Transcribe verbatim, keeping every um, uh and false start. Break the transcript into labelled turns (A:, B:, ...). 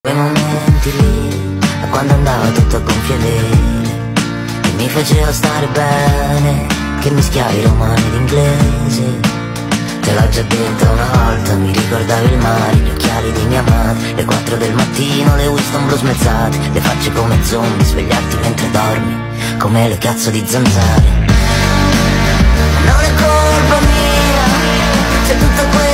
A: Quei momenti lì, da quando andava tutto a gonfie vele, che mi faceva stare bene, che mischiavi romano ed inglese. Te l'ho già detto una volta, mi ricordavi il mare, gli occhiali di mia madre, le quattro del mattino, le Winston blu smezzate, le facce come zombie, svegliarti mentre dormi, come le cazzo di zanzare. Non è colpa mia, c'è tutta quella